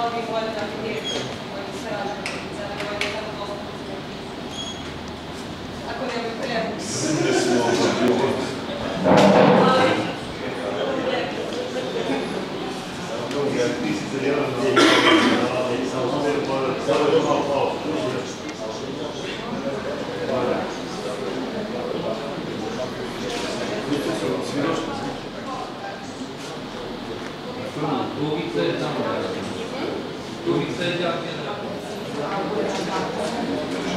mnogi vode da bi djecu koji se rađaju za nevojne tako dostupno. Ako ne bi prebuć. Głowice tam. Głowice jak